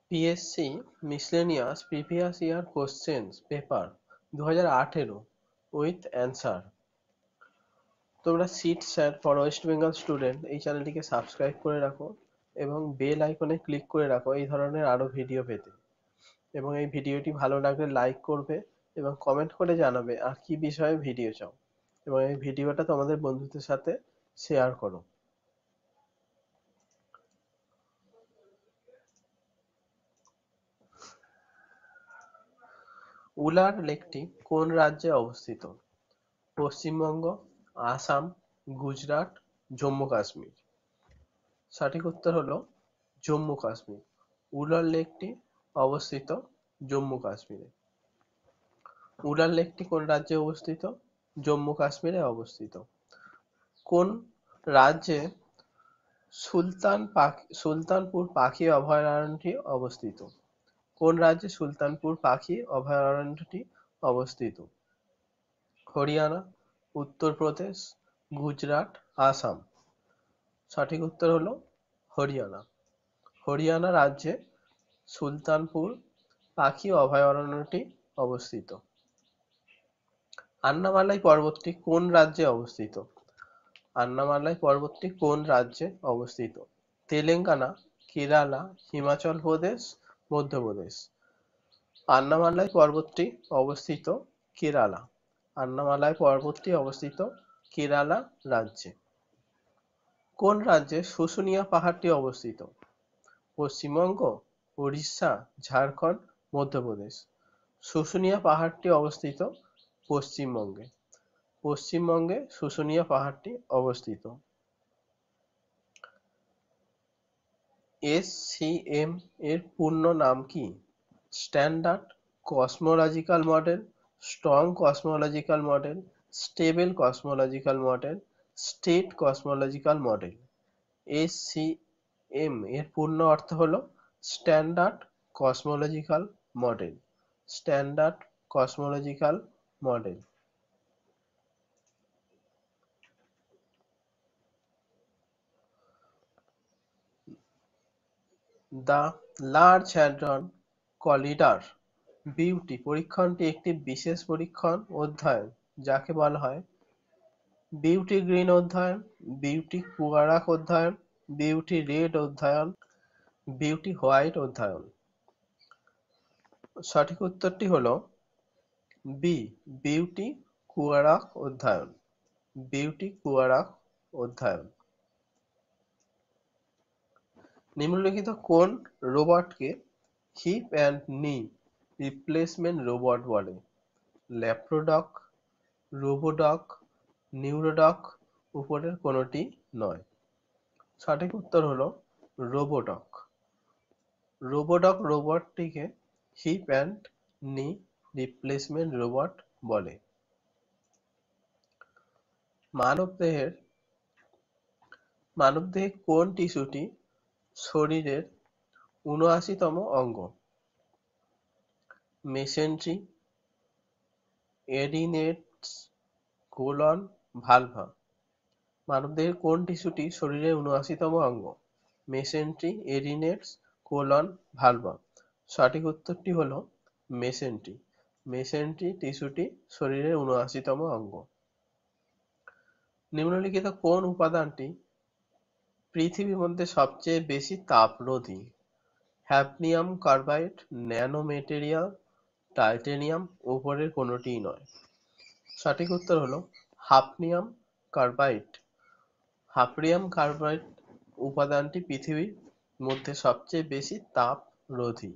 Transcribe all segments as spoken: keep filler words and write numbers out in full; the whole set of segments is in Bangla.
PSC miscellaneous previous year questions paper দু হাজার আঠেরো with answer। তোমরা sit sir for West Bengal student এই চ্যানেলটিকে সাবস্ক্রাইব করে রাখো এবং বেল আইকনে ক্লিক করে রাখো এই ধরনের আরো ভিডিও পেতে। এবং এই ভিডিওটি ভালো লাগলে লাইক করবে এবং কমেন্ট করে জানাবে আর কি বিষয়ে ভিডিও চাও, এবং এই ভিডিওটা তোমাদের বন্ধুদের সাথে শেয়ার করো। উলার লেকটি কোন রাজ্যে অবস্থিত? পশ্চিমবঙ্গ, আসাম, গুজরাট, জম্মু কাশ্মীর। সঠিক উত্তর হলো জম্মু কাশ্মীর। উলার লেকটি অবস্থিত জম্মু কাশ্মীরে। উলার লেকটি কোন রাজ্যে অবস্থিত? জম্মু কাশ্মীরে অবস্থিত। কোন রাজ্যে সুলতান পাখি সুলতানপুর পাখি অভয়ারণ্যটি অবস্থিত? কোন রাজ্যে সুলতানপুর পাখি অভয়ারণ্যটি অবস্থিত? হরিয়ানা, উত্তরপ্রদেশ, গুজরাট, আসাম। সঠিক উত্তর হলো হরিয়ানা। হরিয়ানা রাজ্যে সুলতানপুর পাখি অভয়ারণ্যটি অবস্থিত। আন্নামালাই পর্বতটি কোন রাজ্যে অবস্থিত? আন্নামালাই পর্বতটি কোন রাজ্যে অবস্থিত? তেলেঙ্গানা, কেরালা, হিমাচল প্রদেশ, মধ্যপ্রদেশ। আন্নামালাই পর্বতটি অবস্থিত কেরালা। আন্নামালাই পর্বতটি অবস্থিত কেরালা রাজ্যে। কোন রাজ্যে শুশুনিয়া পাহাড়টি অবস্থিত? পশ্চিমবঙ্গ, উড়িষ্যা, ঝাড়খণ্ড, মধ্যপ্রদেশ। শুশুনিয়া পাহাড়টি অবস্থিত পশ্চিমবঙ্গে। পশ্চিমবঙ্গে শুশুনিয়া পাহাড়টি অবস্থিত। এস.সি.এম এর পূর্ণ নাম কি? Standard cosmological model, strong cosmological model, stable cosmological model, state cosmological model. SCM এর পূর্ণ অর্থ হলো standard cosmological model. Standard cosmological model. The large hadron collider beauty পরীক্ষণটি একটি বিশেষ পরীক্ষণ অধ্যয়ন যাকে বলা হয় বিউটি গ্রিন অধ্যয়ন, বিউটি কুয়ারাক অধ্যয়ন, বিউটি রেড অধ্যয়ন, বিউটি হোয়াইট অধ্যয়ন। সঠিক উত্তরটি হলো বি, বিউটি কুয়ারাক অধ্যয়ন। বিউটি কুয়ারাক অধ্যয়ন। নিম্নলিখিত কোন রোবটকে hip and knee replacement robot বলে? ল্যাপ্রোডক, রোবোডক, নিউরোডক, উপরের কোনটি নয়। সঠিক উত্তর হলো রোবোডক। রোবোডক রোবটটিকে hip and knee replacement robot বলে। মানবদেহের মানবদেহে কোন টিস্যুটি শরীরের ঊনআশিতম অঙ্গ? Mesentery, adenoids, colon, vulva. মানবদেহের কোন টিস্যুটি শরীরের ঊনআশিতম অঙ্গ? Mesentery, adenoids, colon, vulva. সঠিক উত্তরটি হলো মেসেন্ট্রি। মেসেন্ট্রি টিস্যুটি শরীরের ঊনআশিতম অঙ্গ। নিম্নলিখিত কোন উপাদানটি পৃথিবীর মধ্যে সবচেয়ে বেশি তাপরোধী? Hafnium carbide, nano material, titanium, উপরের কোনটিই নয়। সঠিক উত্তর হলো হাফনিয়াম কার্বাইড। হাফনিয়াম কার্বাইড উপাদানটি পৃথিবীর মধ্যে সবচেয়ে বেশি তাপরোধী।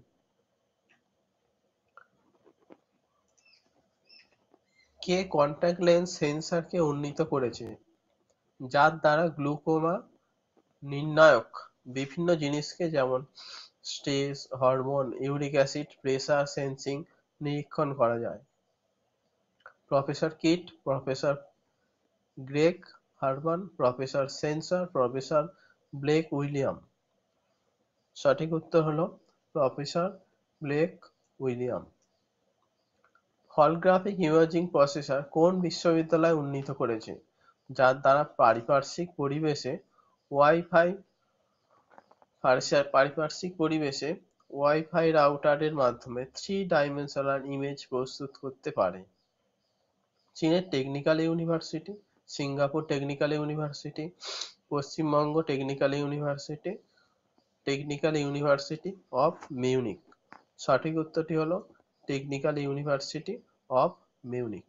কে কন্টাক্ট লেন্স সেন্সরকে উন্নীত করেছে যার দ্বারা গ্লুকোমা নির্ণায়ক বিভিন্ন জিনিসকে যেমন stress hormone, uric acid, pressure sensing নিরীক্ষণ করা যায়? Professor Kit, professor Greg Harman, professor sensor, professor Blake William. সঠিক উত্তর হলো professor Blake William. Holographic imaging processor কোন বিশ্ববিদ্যালয় উন্নীত করেছে যার দ্বারা পারিপার্শ্বিক পরিবেশে ওয়াইফাই পারিপার্শ্বিক পরিবেশে ওয়াইফাই রাউটারের মাধ্যমে থ্রি ডাইমেনশনাল ইমেজ প্রস্তুত করতে পারে। চীনের technical university, Singapore technical university, Paschimbanga technical university, technical university of Munich. সঠিক উত্তরটি হলো টেকনিক্যাল ইউনিভার্সিটি অফ মিউনিক।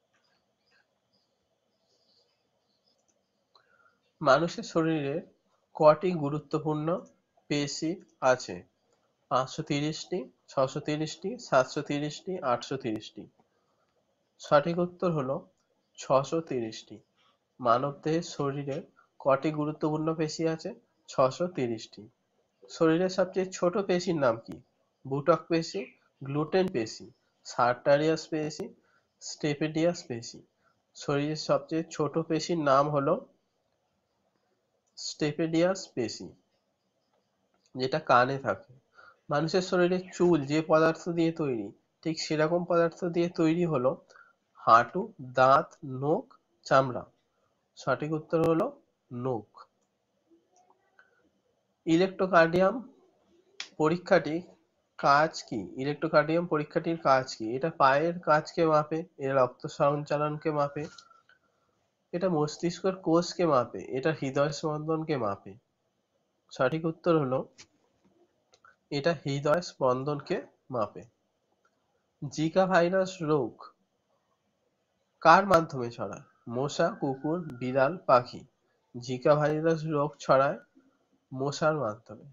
মানুষের শরীরে কটি গুরুত্বপূর্ণ পেশি আছে? পাঁচশো তিরিশটি, ছশো তিরিশটি, সাতশো তিরিশটি, আটশো তিরিশটি। সঠিক উত্তর হলো ছশো তিরিশটি। মানবদেহের শরীরে কটি গুরুত্বপূর্ণ পেশি আছে? ছশো তিরিশটি। শরীরের সবচেয়ে ছোট পেশির নাম কি? বুটক পেশি, গ্লুটেন পেশি, সার্টারিয়াস পেশি, স্টেপেডিয়াস পেশি। শরীরের সবচেয়ে ছোট পেশির নাম হলো স্টেপেডিয়াস পেশি, যেটা কানে থাকে। মানুষের শরীরে চুল যে পদার্থ দিয়ে তৈরি, ঠিক সেরকম পদার্থ দিয়ে তৈরি হলো হাঁটু, দাঁত, নখ, চামড়া। সঠিক উত্তর হলো নখ। ইলেকট্রোকার্ডিয়াম পরীক্ষাটি কাজ কি? ইলেকট্রোকার্ডিয়াম পরীক্ষাটির কাজ কি? এটা পায়ের কাজকে মাপে, এটা রক্ত সঞ্চালনকে মাপে, এটা মস্তিষ্কের কোষকে মাপে, এটা হৃদয় স্পন্দনকে মাপে। সঠিক উত্তর হলো এটা হৃদয় স্পন্দনকে মাপে। জিকা ভাইরাস রোগ কার মাধ্যমে ছড়ায়? মশা, কুকুর, বিড়াল, পাখি। জিকা ভাইরাস রোগ ছড়ায় মশার মাধ্যমে।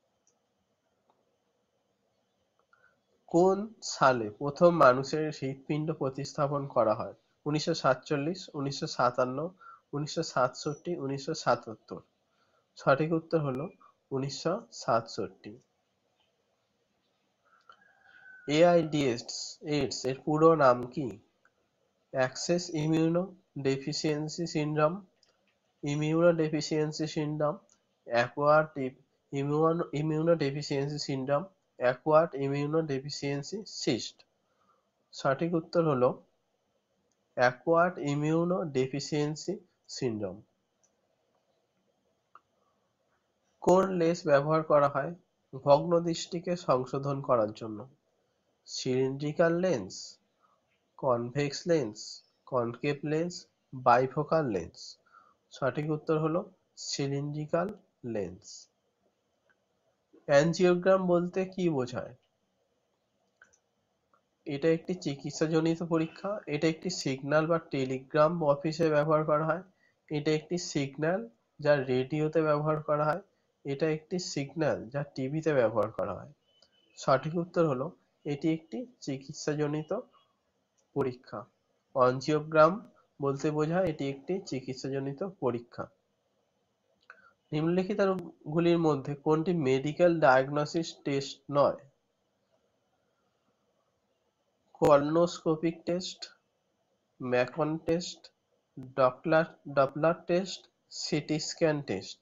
কোন সালে প্রথম মানুষের হৃৎপিণ্ড প্রতিস্থাপন করা হয়? উনিশশো সাতচল্লিশ, উনিশশো সাতান্ন, উনিশশো সাতষট্টি, উনিশশো সাতাত্তর। সঠিক উত্তর হলো উনিশশো সাতষট্টি। এইডস এইডস এর পুরো নাম কি? Access immuno deficiency syndrome, immunodeficiency syndrome, acquired immunodeficiency syndrome, acquired immunodeficiency cyst. সঠিক উত্তর হলো অ্যাকোয়ার্ড ইমিউনোডেফিসিয়েন্সি সিন্ড্রোম। কোন লেন্স ব্যবহার করা হয় ভগ্নদৃষ্টিকে সংশোধন করার জন্য? Cylindrical lens, convex lens, concave lens, bifocal lens. সঠিক উত্তর হলো সিলিন্ড্রিক্যাল লেন্স। অ্যাঞ্জিওগ্রাম বলতে কি বোঝায়? এটা একটি চিকিৎসাজনিত পরীক্ষা, এটা একটি সিগন্যাল বা টেলিগ্রাম অফিসে ব্যবহার করা হয়, এটা একটি সিগন্যাল যা রেডিওতে ব্যবহার করা হয়, এটা একটি সিগন্যাল যা টিভিতে ব্যবহার করা হয়। সঠিক উত্তর হলো এটি একটি চিকিৎসাজনিত পরীক্ষা। অ্যাঞ্জিওগ্রাম বলতে বোঝায় এটি একটি চিকিৎসাজনিত পরীক্ষা। নিম্নলিখিত গুলির মধ্যে কোনটি মেডিকেল ডায়াগনস্টিক টেস্ট নয়? Colonoscopic test, Macon test, Doppler Doppler test, CT scan test.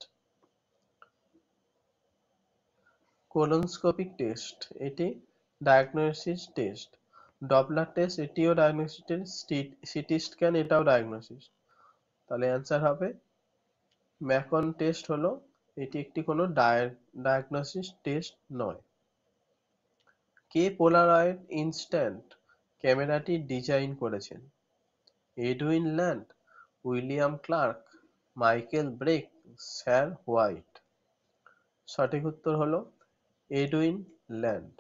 Colonoscopic test এটি ডায়াগনস্টিক টেস্ট। ডপলার টেস্ট এটিও ডায়াগনস্টিক টেস্ট, সিটি স্ক্যান এটাও ডায়াগনস্টিক। তাহলে অ্যান্সার হবে ম্যাকন টেস্ট হলো এটি একটি কোনো ডায়াগনস্টিক টেস্ট নয়। কে পোলারয়েড ইনস্ট্যান্ট ক্যামেরাটি ডিজাইন করেছেন? Edwin Land, William Clark, Michael Breck, sir White. সঠিক উত্তর হলো এডউইন ল্যান্ড।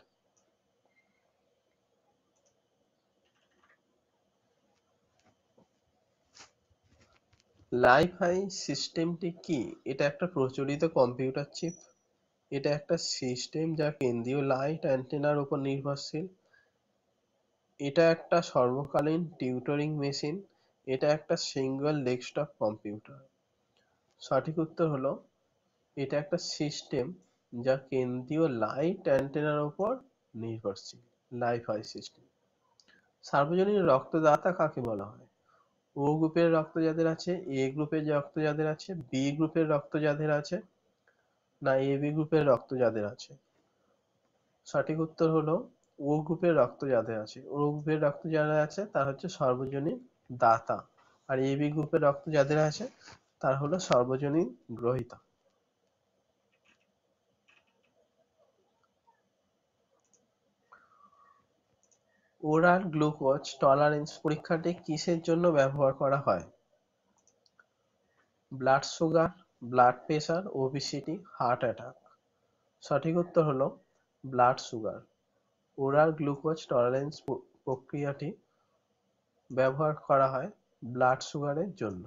লাইফাই সিস্টেমটি কি? এটা একটা প্রচলিত কম্পিউটার চিপ, এটা একটা সিস্টেম যা কেন্দ্রীয় লাইট অ্যান্টেনার উপর নির্ভরশীল, এটা একটা সর্বকালীন টিউটরিং মেশিন, এটা একটা সিঙ্গল ডেস্কটপ কম্পিউটার। সঠিক উত্তর হলো এটা একটা সিস্টেম যা কেন্দ্রীয় লাইট অ্যান্টেনার উপর নির্ভরশীল, লাইফাই সিস্টেম। সার্বজনীন রক্তদাতা কাকে বলা হয়? ও গ্রুপের রক্ত যাদের আছে, এ গ্রুপের রক্ত যাদের আছে, বি গ্রুপের রক্ত যাদের আছে, না এ বি গ্রুপের রক্ত যাদের আছে? সঠিক উত্তর হলো ও গ্রুপের রক্ত যাদের আছে। ও গ্রুপের রক্ত যাদের আছে তারা হচ্ছে সর্বজনীন দাতা, আর এ বি গ্রুপের রক্ত যাদের আছে তারা হলো সর্বজনীন গ্রহীতা। ওরাল গ্লুকোজ টলারেন্স পরীক্ষাটি কিসের জন্য ব্যবহার করা হয়? Blood sugar, blood pressure, obesity, heart attack. সঠিক উত্তর হলো blood sugar. Oral glucose tolerance প্রক্রিয়াটি ব্যবহার করা হয় ব্লাড সুগারের জন্য।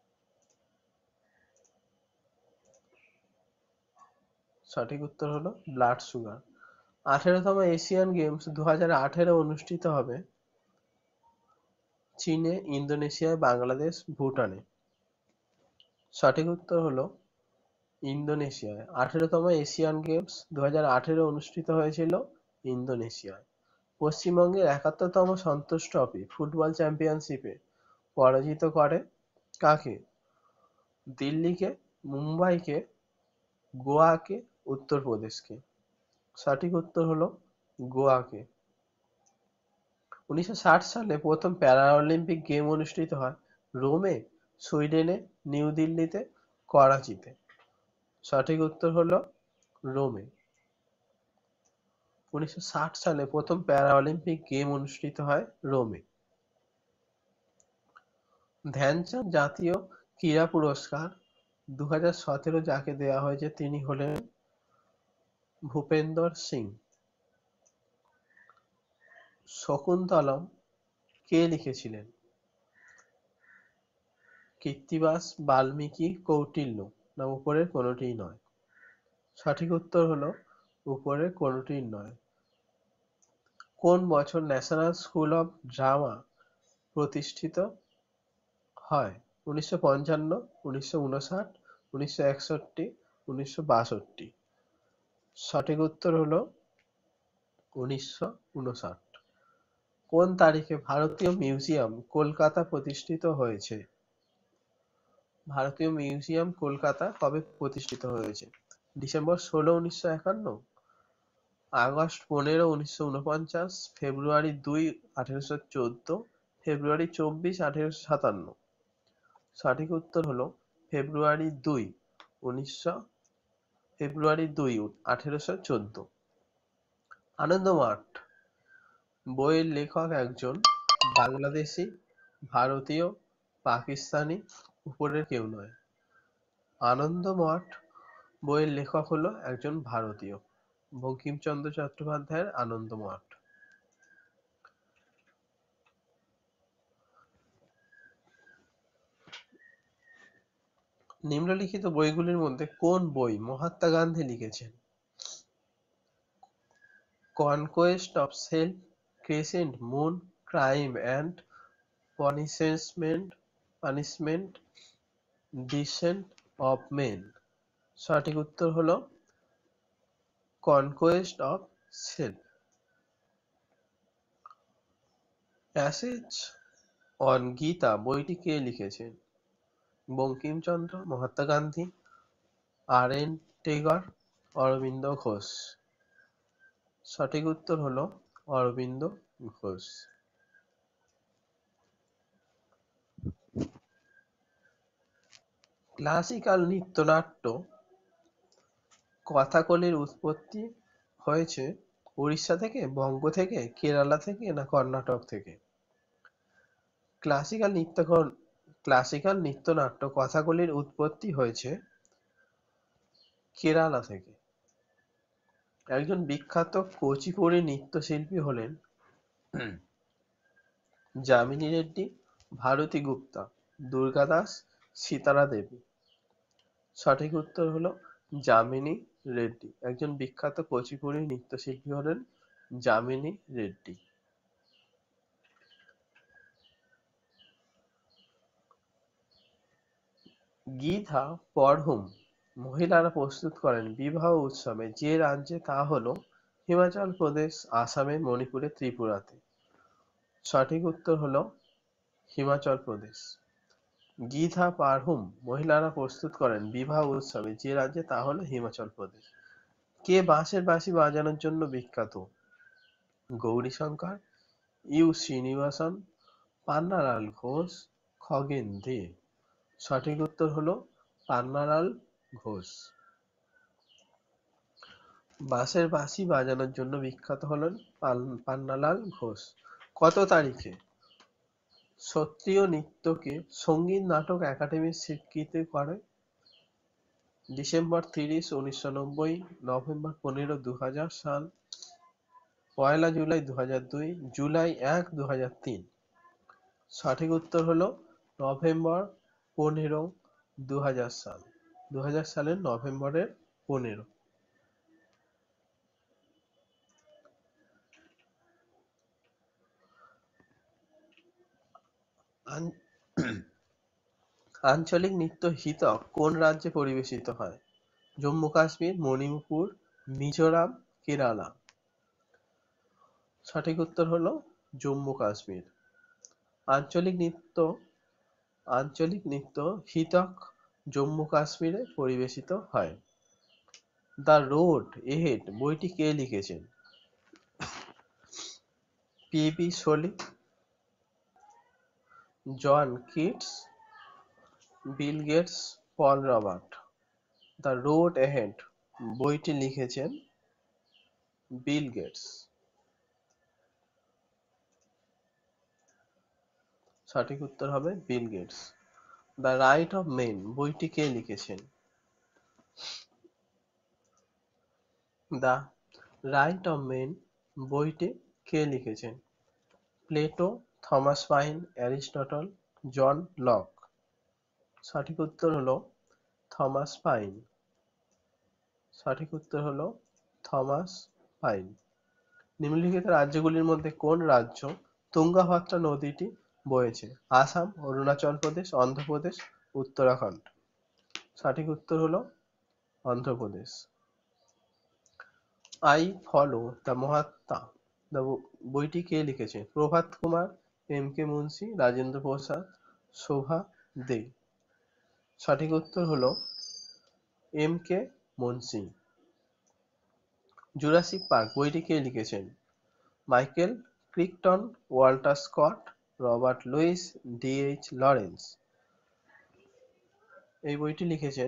সঠিক উত্তর হলো ব্লাড সুগার। আঠেরোতম এশিয়ান গেমস দু হাজার আঠেরো অনুষ্ঠিত হবে চীনে, ইন্দোনেশিয়ায়, বাংলাদেশ, ভুটানে। সঠিক উত্তর হলো ইন্দোনেশিয়ায়। আঠেরোতম এশিয়ান গেমস দু হাজার আঠেরো অনুষ্ঠিত হয়েছিল ইন্দোনেশিয়ায়। পশ্চিমবঙ্গের একাত্তরতম সন্তোষ ট্রফি ফুটবল চ্যাম্পিয়নশিপে পরাজিত করে কাকে? দিল্লিকে, মুম্বাইকে, গোয়াকে, উত্তরপ্রদেশকে। সঠিক উত্তর হলো গোয়াকে। উনিশশো ষাট সালে প্রথম প্যারাঅলিম্পিক গেম অনুষ্ঠিত হয় রোমে, সুইডেনে, নিউ দিল্লিতে, করাচিতে। সঠিক উত্তর হলো রোমে। উনিশশো ষাট সালে প্রথম প্যারাঅলিম্পিক গেম অনুষ্ঠিত হয় রোমে। ধ্যানচাঁদ জাতীয় ক্রীড়া পুরস্কার দু হাজার সতেরো যাকে দেওয়া হয়েছে তিনি হলেন ভূপেন্দর সিং। শকুন্তলম কে লিখেছিলেন? কৃত্তিবাস, বাল্মীকি, কৌটিল্য, না উপরের কোনোটিই নয়? সঠিক উত্তর হলো উপরের কোনোটিই নয়। কোন বছর ন্যাশনাল স্কুল অফ ড্রামা প্রতিষ্ঠিত হয়? উনিশশো পঞ্চান্ন, উনিশশো উনষাট, উনিশশো একষট্টি, উনিশশো বাষট্টি। সঠিক উত্তর হলো উনিশশো উনষাট। কোন তারিখে ভারতীয় মিউজিয়াম কলকাতা প্রতিষ্ঠিত হয়েছে? ভারতীয় মিউজিয়াম কলকাতা কবে প্রতিষ্ঠিত হয়েছে? ডিসেম্বর ষোলো, উনিশশো একান্ন, আগস্ট পনেরো, উনিশশো উনপঞ্চাশ, ফেব্রুয়ারি দুই, আঠেরোশো চোদ্দ, ফেব্রুয়ারি চব্বিশ, আঠেরোশো সাতান্ন। সঠিক উত্তর হলো ফেব্রুয়ারি দুই, উনিশশো ফেব্রুয়ারি দুই, আঠেরোশো চোদ্দ। আনন্দমাঠ বইয়ের লেখক একজন বাংলাদেশি, ভারতীয়, পাকিস্তানি, উপরের কেউ নয়? আনন্দমঠ বইয়ের লেখক হলো একজন ভারতীয়, বঙ্কিমচন্দ্র চট্টোপাধ্যায়ের আনন্দমঠ। নিম্নলিখিত বইগুলির মধ্যে কোন বই মহাত্মা গান্ধী লিখেছেন? Conquest of self, crescent moon, crime and punishment punishment descent of men. সঠিক উত্তর হলো conquest of self. Passage on Gita বইটি কে লিখেছেন? Bankimchandra, Mahatma Gandhi, R N Tagore, Aurobindo Ghosh. সঠিক উত্তর হলো অরবিন্দ ঘোষ। ক্লাসিক্যাল নৃত্যনাট্য কথাকলির উৎপত্তি হয়েছে উড়িষ্যা থেকে, বঙ্গ থেকে, কেরালা থেকে, না কর্ণাটক থেকে? ক্লাসিক্যাল নৃত্য ক্লাসিক্যাল নৃত্যনাট্য কথাকলির উৎপত্তি হয়েছে কেরালা থেকে। একজন বিখ্যাত কুচিপুড়ি নৃত্যশিল্পী হলেন যামিনী রেড্ডি, ভারতী গুপ্তা, দুর্গা দাস, সিতারা দেবী। সঠিক উত্তর হলো যামিনী রেড্ডি। একজন বিখ্যাত কুচিপুড়ি নৃত্যশিল্পী হলেন যামিনী রেড্ডি। গীতা পড়হুম মহিলারা প্রস্তুত করেন বিবাহ উৎসবে যে রাজ্যে তা হলো হিমাচল প্রদেশ, আসামে, মণিপুরে, ত্রিপুরাতে। সঠিক উত্তর হলো হিমাচল প্রদেশ। গীতা পারহুম মহিলারা প্রস্তুত করেন বিবাহ উৎসবে যে রাজ্যে তা হলো হিমাচল প্রদেশ। কে বাঁশের বাঁশি বাজানোর জন্য বিখ্যাত? গৌরীশঙ্কর, ইউ শ্রীনিবাসন, পান্নালাল ঘোষ, খগেন দে। সঠিক উত্তর হলো পান্নালাল ঘোষ। বাঁশের বাঁশি বাজানোর জন্য বিখ্যাত হলেন পান্নালাল ঘোষ। কত তারিখে সত্রিয় নৃত্যকে সঙ্গীত নাটক একাডেমি স্বীকৃতি করে? ডিসেম্বর তিরিশ উনিশশো নব্বই, নভেম্বর পনেরো দু হাজার সাল, পয়লা জুলাই দু হাজার দুই, জুলাই এক দু হাজার তিন। সঠিক উত্তর হলো নভেম্বর পনেরো দু হাজার সাল, দু হাজার সালের নভেম্বরের পনেরো। আঞ্চলিক নৃত্য হিতক কোন রাজ্যে পরিবেশিত হয়? জম্মু কাশ্মীর, মণিপুর, মিজোরাম, কেরালা। সঠিক উত্তর হলো জম্মু কাশ্মীর। আঞ্চলিক নৃত্য আঞ্চলিক নৃত্য হিতক জম্মু কাশ্মীরে পরিবেশিত হয়। দ্য রোড এহেড বইটি কে লিখেছেন? P B Shelley, John Keats, Bill Gates, Paul Robert. The road ahead বইটি লিখেছেন বিল গেটস। সঠিক উত্তর হবে Bill Gates. The right of men বইটি কে লিখেছেন? দ্য রাইট অফ মেন বইটি কে লিখেছেন? Plato, Thomas Paine, Aristotle, John Locke. সঠিক উত্তর হলো থমাস পাইন। সঠিক উত্তর হলো থমাস পাইন। নিম্নলিখিত রাজ্যগুলির মধ্যে কোন রাজ্য তুঙ্গভদ্রা নদীটি বয়েছে? আসাম, অরুণাচল প্রদেশ, অন্ধ্রপ্রদেশ, উত্তরাখণ্ড। সঠিক উত্তর হলো Andhra Pradesh. I follow the Mahatma the বইটি কে লিখেছেন? Prabhat Kumar, M K Munshi, Rajendra Prasad, Shobha De. সঠিক উত্তর হলো M K Munshi. Jurassic Park বইটি কে লিখেছেন? Michael Crichton, Walter Scott, Robert Lewis, D H Lawrence. এই বইটি লিখেছেন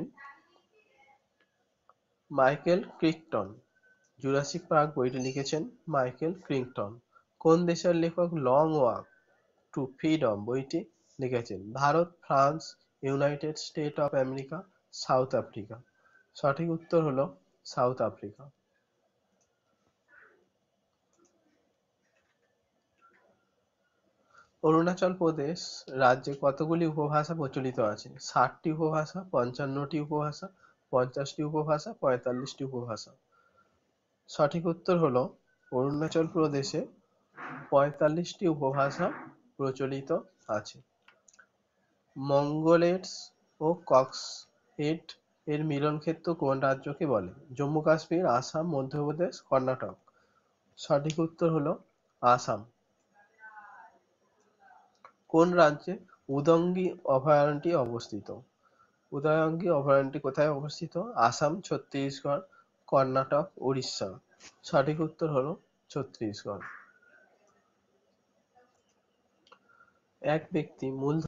মাইকেল ক্রিকটন। জুরাসিক পার্ক বইটি লিখেছেন মাইকেল ক্রিকটন। কোন দেশের লেখক লং ওয়াক টু ফ্রিডম বইটি লিখেছেন? Bharat, France, United State of America, South Africa. সঠিক উত্তর হলো সাউথ আফ্রিকা। অরুণাচল প্রদেশ রাজ্যে কতগুলি উপভাষা প্রচলিত আছে? ষাটটি উপভাষা, পঞ্চান্নটি উপভাষা, পঞ্চাশটি উপভাষা, পঁয়তাল্লিশটি উপভাষা। সঠিক উত্তর হলো অরুণাচল প্রদেশে পঁয়তাল্লিশটি উপভাষা প্রচলিত আছে। মঙ্গলেটস ও কক্সহেড এর মিলনক্ষেত্র কোন রাজ্যকে বলে? জম্মু কাশ্মীর, আসাম, মধ্যপ্রদেশ, কর্ণাটক। সঠিক উত্তর হলো আসাম। কোন রাজ্যে উদঙ্গি অভয়ারণ্যটি অবস্থিত? উদয়ঙ্গী অভয়ারণ্যটি কোথায় অবস্থিত? আসাম, ছত্তিশগড়, কর্ণাটক, উড়িষ্যা। সঠিক উত্তর হলো ছত্তিশগড়। এক ব্যক্তি মূলধন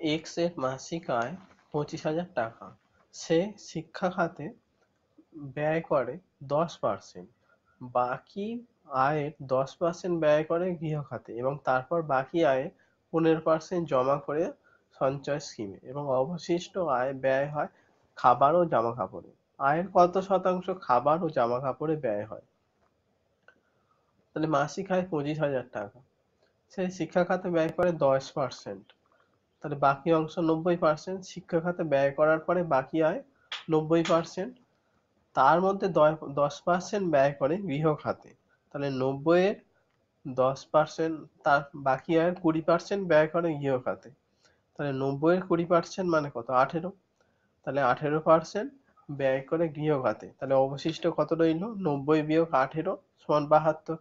এক্স এর মাসিক আয় পঁচিশ হাজার টাকা, সে শিক্ষা খাতে ব্যয় করে দশ পার্সেন্ট, বাকি আয়ের দশ পার্সেন্ট ব্যয় করে গৃহ খাতে এবং তারপর বাকি আয়ে পনেরো পার্সেন্ট জমা করে সঞ্চয় স্কিমে এবং অবশিষ্ট আয় ব্যয় হয় খাবার ও জামা কাপড়ে। আয়ের কত শতাংশ খাবার ও জামা কাপড়ে ব্যয় হয়? তাহলে মাসিক আয় পঁচিশ হাজার টাকা, সে শিক্ষা খাতে ব্যয় করে দশ পার্সেন্ট, তাহলে বাকি অংশ নব্বই পার্সেন্ট। শিক্ষা খাতে ব্যয় করার পরে বাকি আয় নব্বই পার্সেন্ট, তার মধ্যে দশ পার্সেন্ট ব্যয় করে গৃহ খাতে, তাহলে নব্বই এর দশ পার্সেন্ট, তার বাকি আয়ের কুড়ি পার্সেন্ট ব্যয় করে গৃহ খাতে, তাহলে নব্বই এর কুড়ি পার্সেন্ট মানে কত? আঠেরো। তাহলে আঠেরো পার্সেন্ট ব্যয় করে গৃহ খাতে, তাহলে অবশিষ্ট কত রইল? নব্বই বিয়োগ আঠেরো সমান বাহাত্তর,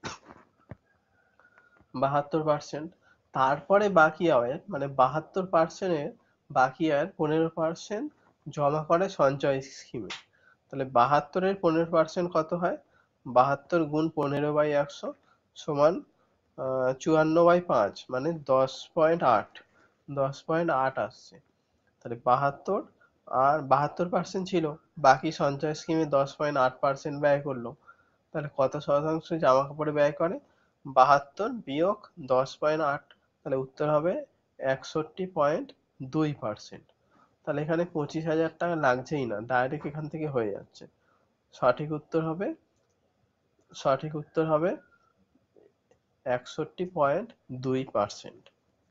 বাহাত্তর পার্সেন্ট। তারপরে বাকি আয়ের মানে বাহাত্তর পার্সেন্টের বাকি আয়ের পনেরো পার্সেন্ট জমা করে সঞ্চয় স্কিমে, তাহলে বাহাত্তরের পনেরো পার্সেন্ট কত হয়? বাহাত্তর গুণ পনেরো বাই একশো সমান আহ চুয়ান্ন বাই পাঁচ মানে দশ পয়েন্ট আট, দশ পয়েন্ট আট আসছে। তাহলে বাহাত্তর আর বাহাত্তর পার্সেন্ট ছিল, বাকি সঞ্চয় স্কিমে দশ পয়েন্ট আট পার্সেন্ট ব্যয় করলো, তাহলে কত শতাংশ জামা কাপড়ে ব্যয় করে? বাহাত্তর বিয়োগ দশ পয়েন্ট আট, তাহলে উত্তর হবে একষট্টি পয়েন্ট দুই পার্সেন্ট। তাহলে এখানে পঁচিশ হাজার টাকা লাগছেই না, ডাইরেক্ট এখান থেকে হয়ে যাচ্ছে। সঠিক উত্তর হবে সঠিক উত্তর হবে একষট্টি পয়েন্ট দুই পার্সেন্ট।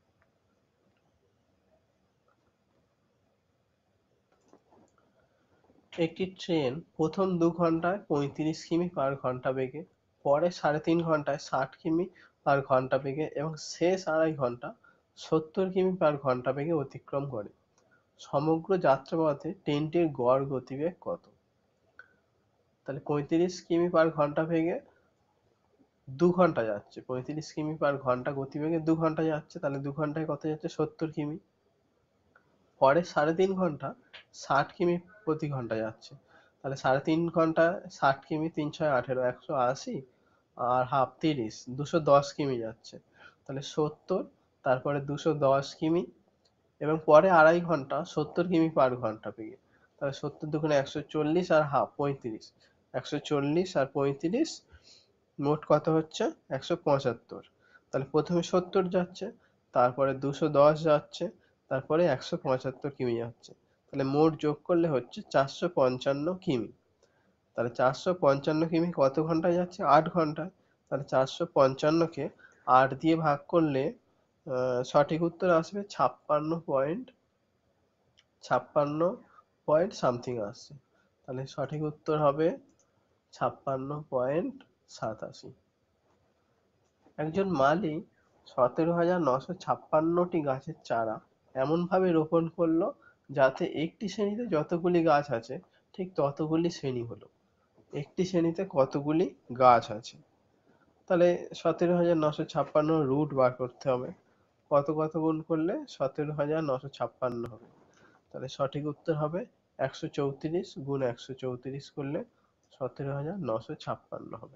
একটি ট্রেন প্রথম দু ঘন্টায় পঁয়ত্রিশ কিমি পার ঘন্টা বেগে, পরে সাড়ে তিন ঘন্টায় ষাট কিমি পার ঘন্টা বেগে এবং শেষ আড়াই ঘন্টা সত্তর কিমি পার ঘন্টা বেগে অতিক্রম করে। সমগ্র যাত্রাপথে ট্রেনটির গড় গতিবেগ কত? তাহলে পঁয়ত্রিশ কিমি পার ঘন্টা বেগে দু ঘন্টা যাচ্ছে, পঁয়ত্রিশ কিমি পার ঘন্টা গতিবেগে দু ঘন্টা যাচ্ছে, তাহলে দু ঘন্টায় কত যাচ্ছে? সত্তর কিমি। পরে সাড়ে তিন ঘন্টা ষাট কিমি প্রতি ঘন্টা যাচ্ছে, তাহলে সাড়ে তিন ঘন্টা ষাট কিমি, তিন ছয় আঠেরো, একশো আশি আর হাফ তিরিশ, দুশো দশ কিমি যাচ্ছে, তাহলে সত্তর, তারপরে দুশো দশ কিমি এবং পরে আড়াই ঘন্টা সত্তর কিমি পার ঘন্টা বেগে, তাহলে সত্তর দুগুণে একশো চল্লিশ আর হাফ পঁয়ত্রিশ, একশো চল্লিশ আর পঁয়ত্রিশ মোট কত হচ্ছে? একশো পঁচাত্তর। তাহলে প্রথমে সত্তর যাচ্ছে, তারপরে দুশো দশ যাচ্ছে, তারপরে একশো পঁচাত্তর কিমি যাচ্ছে, তাহলে মোট যোগ করলে হচ্ছে চারশো পঞ্চান্ন কিমি। তাহলে চারশো পঞ্চান্ন কিমি কত ঘন্টায় যাচ্ছে? আট ঘন্টায়। তাহলে চারশো পঞ্চান্নকে আট দিয়ে ভাগ করলে আহ, সঠিক উত্তর আসবে ছাপ্পান্ন পয়েন্ট ছাপ্পান্ন পয়েন্ট সামথিং আসছে, তাহলে সঠিক উত্তর হবে ছাপ্পান্ন পয়েন্ট সাতাশি। একজন মালি সতেরো হাজার নশো ছাপ্পান্নটি গাছের চারা এমন ভাবে রোপণ করলো যাতে একটি শ্রেণীতে যতগুলি গাছ আছে ঠিক ততগুলি শ্রেণী হলো। একটি শ্রেণীতে কতগুলি গাছ আছে? তাহলে সতেরো হাজার নশো ছাপ্পান্ন রুট বার করতে হবে, কত কত গুণ করলে সতেরো হাজার নশো ছাপ্পান্ন হবে, তাহলে সঠিক উত্তর হবে একশো চৌত্রিশ গুণ একশো চৌত্রিশ করলে সতেরো হাজার নশো ছাপ্পান্ন হবে।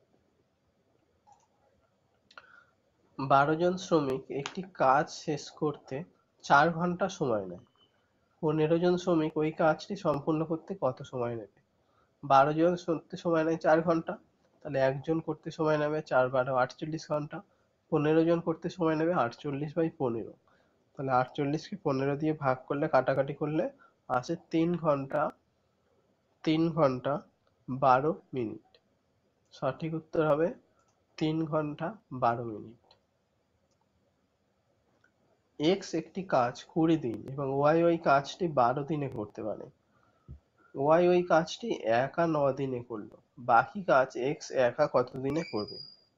বারো জন শ্রমিক একটি কাজ শেষ করতে চার ঘন্টা সময় নেয়, পনেরো জন শ্রমিক ওই কাজটি সম্পূর্ণ করতে কত সময় নেবে? বারো জন করতে সময় নেয় চার ঘন্টা, তাহলে একজন করতে সময় নেবে চার বারো আটচল্লিশ ঘন্টা, পনেরো জন করতে সময় নেবে আটচল্লিশ বাই পনেরো, তাহলে আটচল্লিশকে পনেরো দিয়ে ভাগ করলে কাটাকাটি করলে আসে তিন ঘন্টা তিন ঘন্টা বারো মিনিট। সঠিক উত্তর হবে তিন ঘন্টা বারো মিনিট। এক্স একটি কাজ কুড়ি দিন এবং ওয়াই ওই কাজটি বারো দিনে করতে পারে। ওয়াই ওই কাজটি একা ন দিনে করলো, বাকি কাজ এক্স একা কত দিনে করবে?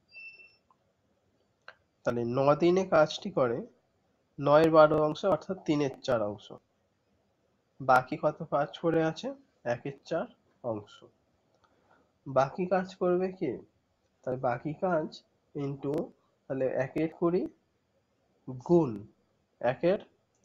তাহলে ন দিনে কাজটি করে নয়ের বারো অংশ অর্থাৎ তিনের চার অংশ, বাকি কত কাজ পড়ে আছে? একের চার অংশ। বাকি কাজ করবে কে? তাহলে বাকি কাজ ইন্টু, তাহলে একের কুড়ি গুণ একের,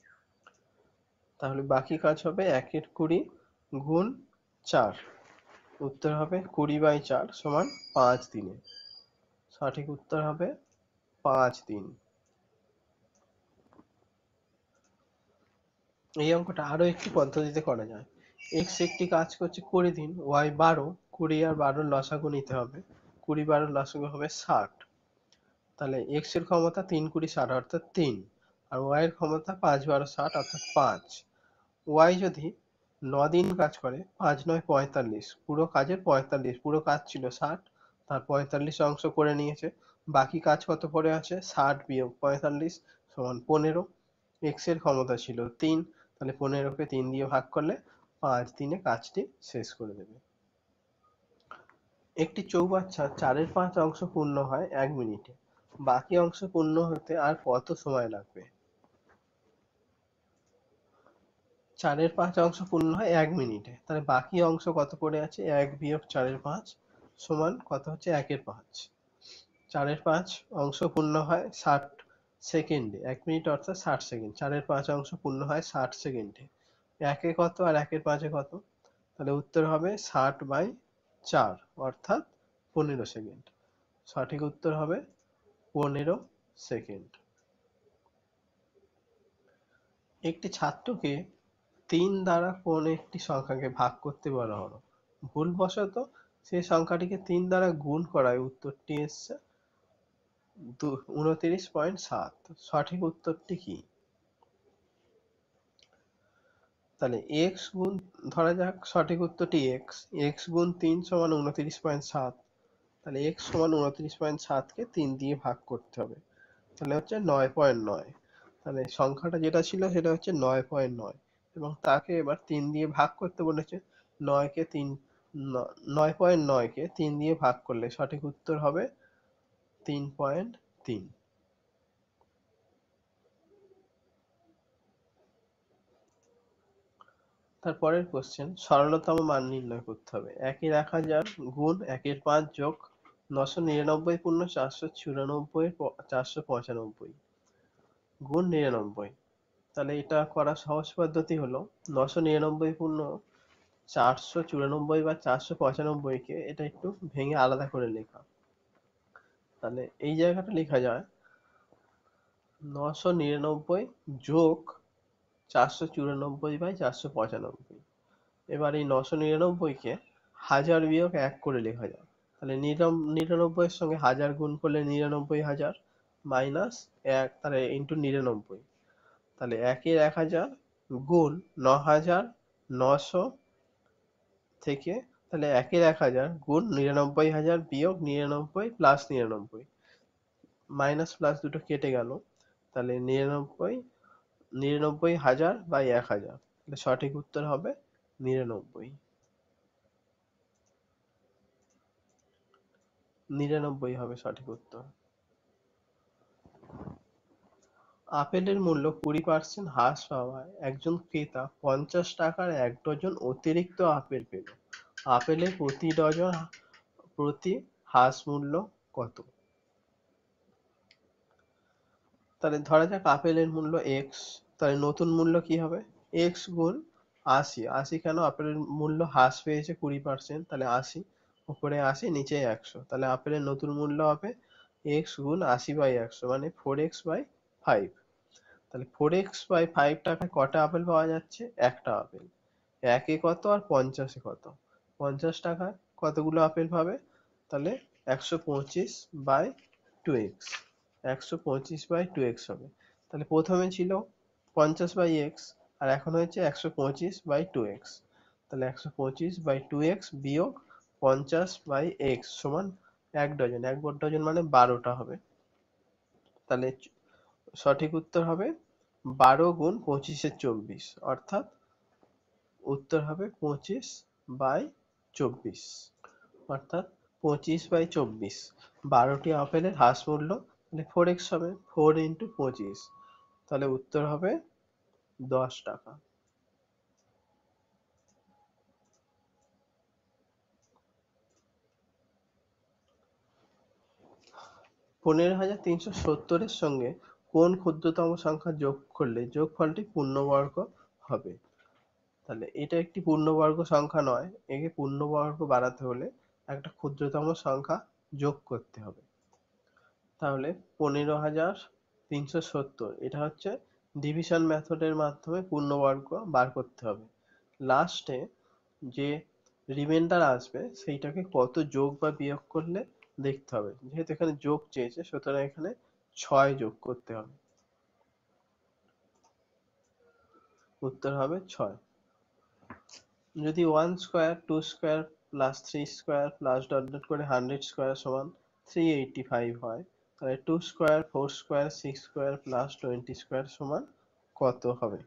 তাহলে বাকি কাজ হবে একের কুড়ি গুণ চার, উত্তর হবে কুড়ি বাই চার সমান পাঁচ দিনে। সঠিক উত্তর হবে পাঁচ দিন। এই অঙ্কটা আরো একটি পদ্ধতিতে করা যায়। এক্স একটি কাজ করছে কুড়ি দিন, ওয়াই বারো, কুড়ি আর বারোর লসাগু নিতে হবে। কুড়ি বারোর লসাগু হবে ষাট। তাহলে এক্স এর ক্ষমতা তিন কুড়ি ষাট অর্থাৎ তিন, আর ওয়াই এর ক্ষমতা পাঁচ বারো ষাট অর্থাৎ পাঁচ। ওয়াই যদি ন দিন কাজ করে, পাঁচ নয় পঁয়তাল্লিশ, পুরো কাজের পঁয়তাল্লিশ, পুরো কাজ ছিল ষাট, তার পঁয়তাল্লিশ অংশ করে নিয়েছে, বাকি কাজ কত পড়ে আছে, ষাট বিয়োগ পঁয়তাল্লিশ সমান পনেরো। এক্স এর ক্ষমতা ছিল তিন, তাহলে পনেরোকে তিন দিয়ে ভাগ করলে পাঁচ দিনে কাজটি শেষ করে দেবে। একটি চৌবাচ্চার চারের পাঁচ অংশ পূর্ণ হয় এক মিনিটে, বাকি অংশ পূর্ণ হতে আর কত সময় লাগবে? চারের পাঁচ অংশ পূর্ণ হয় এক মিনিটে, তাহলে বাকি অংশ কত পড়ে আছে, এক বিয়োগ চারের পাঁচ সমান কত হচ্ছে, একের পাঁচ। চারের পাঁচ অংশ পূর্ণ হয় ষাট সেকেন্ডে, এক মিনিট অর্থাৎ ষাট সেকেন্ড, চারের পাঁচ অংশ পূর্ণ হয় ষাট সেকেন্ডে। একে কত আর একের পাঁচে কত? তাহলে উত্তর হবে ষাট বাই চার অর্থাৎ পনেরো সেকেন্ড। সঠিক উত্তর হবে পনেরো সেকেন্ড। একটি ছাত্রকে তিন দ্বারা কোন একটি সংখ্যাকে ভাগ করতে বলা হলো, ভুলবশত সেই সংখ্যাটিকে তিন দ্বারা গুণ করায় উত্তরটি এসছে উনত্রিশ পয়েন্ট সাত। সঠিক উত্তরটি কি? তাহলে এক্স গুণ, ধরা যাক সঠিক উত্তরটি এক্স, এক্স গুণ তিন সমান উনত্রিশ পয়েন্ট সাত। তাহলে এক্স সমান উনত্রিশ পয়েন্ট সাতকে তিন দিয়ে ভাগ করতে হবে, তাহলে হচ্ছে নয় পয়েন্ট নয়। তাহলে সংখ্যাটা যেটা ছিল সেটা হচ্ছে নয় পয়েন্ট নয়, এবং তাকে এবার তিন দিয়ে ভাগ করতে বলেছে। নয়কে তিন, নয় পয়েন্ট নয়কে তিন দিয়ে ভাগ করলে সঠিক উত্তর হবে তিন পয়েন্ট তিন। তারপরের কোশ্চেন, সরলতম মান নির্ণয় করতে হবে। একের এক হাজার গুণ একের পাঁচ যোগ নশো নিরানব্বই পূর্ণ চারশো চুরানব্বই চারশো পঁচানব্বই গুণ নিরানব্বই। তাহলে এটা করার সহজ পদ্ধতি হলো নশো নিরানব্বই পূর্ণ চারশো চুরানব্বই বা চারশো পঁচানব্বই কে এটা একটু ভেঙে আলাদা করে লেখা। তাহলে এই জায়গাটা লেখা যায় নশো নিরানব্বই যোগ চারশো চুরানব্বই বাই চারশো পঁচানব্বই। এবার এই নশো নিরানব্বই কে হাজার বিয়োগ এক করে লেখা যায়। তাহলে নিরানব্বই এর সঙ্গে হাজার গুণ করলে নিরানব্বই হাজার, মাইনাস এক, তাহলে ইন্টু নিরানব্বই। তাহলে একের এক হাজার গুণ ন হাজার নশো থেকে, তাহলে একের এক হাজার গুণ নিরানব্বই হাজার বিয়োগ নিরানব্বই প্লাস নিরানব্বই, মাইনাস প্লাস দুটো কেটে গেল, তাহলে নিরানব্বই, নিরানব্বই হাজার বাই এক হাজার, তাহলে সঠিক উত্তর হবে নিরানব্বই। নিরানব্বই হবে সঠিক উত্তর। আপেলের মূল্য কুড়ি পার্সেন্ট হ্রাস পাওয়ায় একজন ক্রেতা পঞ্চাশ টাকার এক ডজন অতিরিক্ত আপেল পেল। আপেলের প্রতি ডজন প্রতি হ্রাস মূল্য কত? তাহলে ধরা যাক আপেলের মূল্য এক্স, তাহলে নতুন মূল্য কি হবে, এক্স গুণ আশি। আশি কেন, আপেলের মূল্য হ্রাস পেয়েছে কুড়ি পার্সেন্ট, তাহলে আশি, উপরে আশি নিচে একশো, তাহলে আপেলের নতুন মূল্য হবে এক্স গুণ আশি বাই একশো, মানে ফোর এক্স বাই ফাইভ। তাহলে ফোর এক্স বাই ফাইভ টাকায় কটা আপেল পাওয়া যাচ্ছে, একটা আপেল। একে কত আর পঞ্চাশে কত, পঞ্চাশ টাকায় কতগুলো আপেল পাবে, তাহলে একশো পঁচিশ বাই টু এক্স, একশো পঁচিশ বাই টু এক্স হবে। তাহলে প্রথমে ছিল পঞ্চাশ বাই এক্স, আর এখন হয়েছে একশো পঁচিশ বাই টু এক্স। তাহলে একশো পঁচিশ বাই টু এক্স বিয়োগ পঞ্চাশ বাই এক্স সমান এক ডজন, এক ডজন মানে বারোটা হবে। তাহলে সঠিক উত্তর হবে বারো গুণ পঁচিশে চব্বিশ, অর্থাৎ উত্তর হবে পঁচিশ বাই চব্বিশ, অর্থাৎ পঁচিশ বাই চব্বিশ। বারোটি আপেলের হ্রাস মূল্য, তাহলে ফোর এক্স হবে, ফোর ইন্টু পঁচিশ, তাহলে উত্তর হবে দশ টাকা। পনেরো হাজার তিনশো সত্তরের সঙ্গে কোন ক্ষুদ্রতম সংখ্যা যোগ করলে যোগফলটি পূর্ণবর্গ হবে? তাহলে এটা একটি পূর্ণবর্গ সংখ্যা নয়, একে পূর্ণবর্গ বানাতে হলে একটা ক্ষুদ্রতম সংখ্যা যোগ করতে হবে। তাহলে পনেরো হাজার তিনশো সত্তর এটা হচ্ছে ডিভিশন মেথডের মাধ্যমে পূর্ণবর্গ বার করতে হবে। লাস্টে যে রিমাইন্ডার আসবে সেইটাকে কত যোগ বা বিয়োগ করলে দেখতে হবে। যেহেতু এখানে যোগ চেয়েছে সুতরাং এখানে ছয় যোগ করতে হবে। উত্তর হবে ছয়। যদি one square two square plus three square plus dot dot করে হান্ড্রেড স্কোয়ার সমান থ্রি এইটি ফাইভ হয়, তাহলে two square four square six square plus twenty square সমান কত হবে?